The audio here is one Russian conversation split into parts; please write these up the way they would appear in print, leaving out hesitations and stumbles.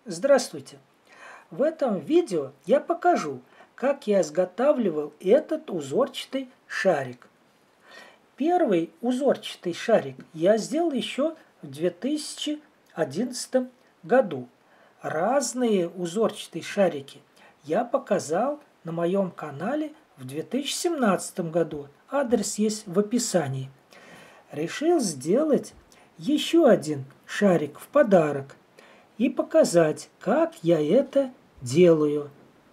Здравствуйте! В этом видео я покажу, как я изготавливал этот узорчатый шарик. Первый узорчатый шарик я сделал еще в 2011 году. Разные узорчатые шарики я показал на моем канале в 2017 году. Адрес есть в описании. Решил сделать еще один шарик в подарок и показать, как я это делаю.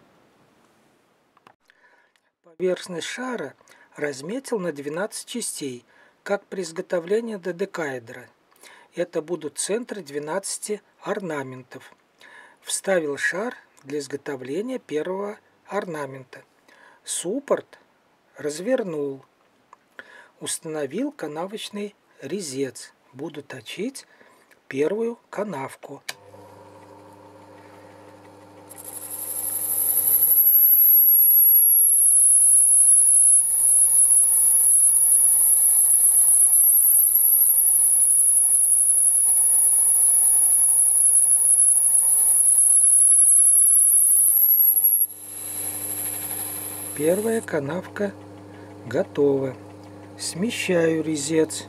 Поверхность шара разметил на 12 частей, как при изготовлении додекаэдра. Это будут центры 12 орнаментов. Вставил шар для изготовления первого орнамента. Суппорт развернул. Установил канавочный резец. Буду точить первую канавку. Первая канавка готова. Смещаю резец.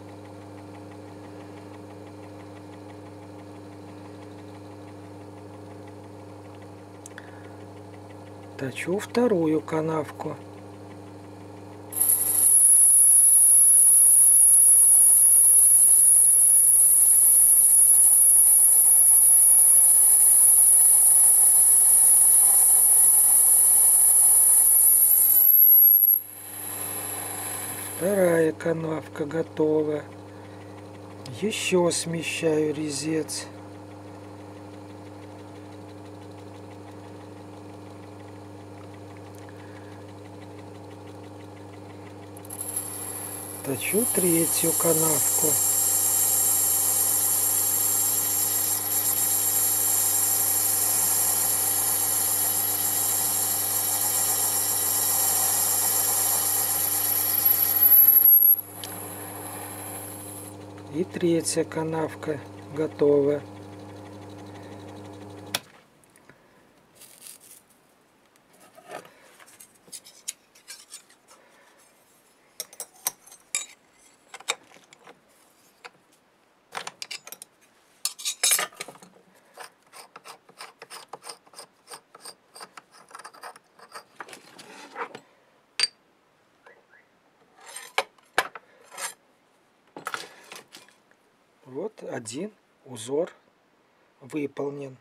Точу вторую канавку. Вторая канавка готова. Еще смещаю резец. Точу третью канавку. И третья канавка готова. Вот один узор выполнен.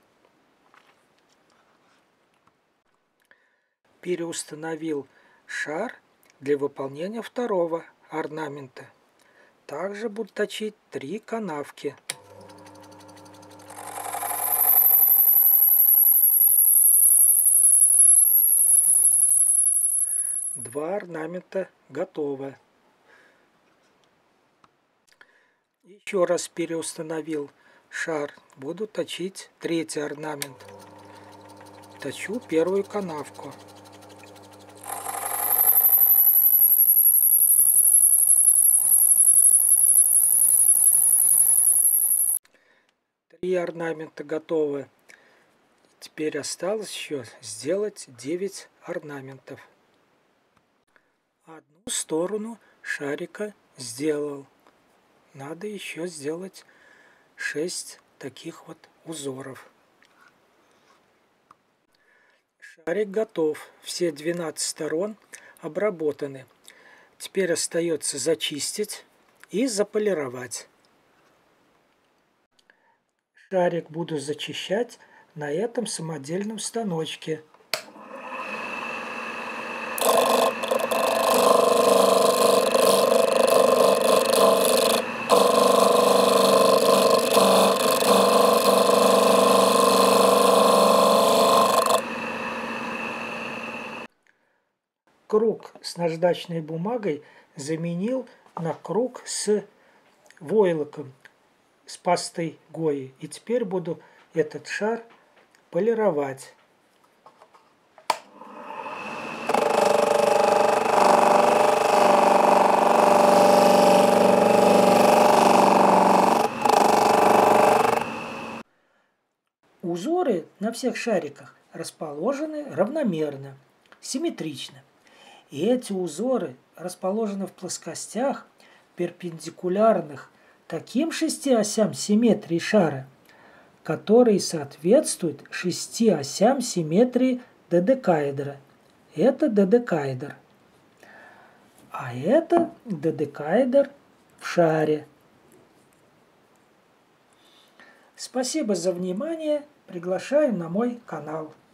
Переустановил шар для выполнения второго орнамента. Также буду точить 3 канавки. Два орнамента готово. Еще раз переустановил шар. Буду точить третий орнамент. Точу первую канавку. Три орнамента готовы. Теперь осталось еще сделать 9 орнаментов. Одну сторону шарика сделал. Надо еще сделать 6 таких вот узоров. Шарик готов. Все 12 сторон обработаны. Теперь остается зачистить и заполировать. Шарик буду зачищать на этом самодельном станочке. Круг с наждачной бумагой заменил на круг с войлоком, с пастой Гои. И теперь буду этот шар полировать. Узоры на всех шариках расположены равномерно, симметрично. И эти узоры расположены в плоскостях, перпендикулярных таким 6 осям симметрии шара, которые соответствуют 6 осям симметрии додекаэдра. Это додекаэдр. А это додекаэдр в шаре. Спасибо за внимание. Приглашаю на мой канал.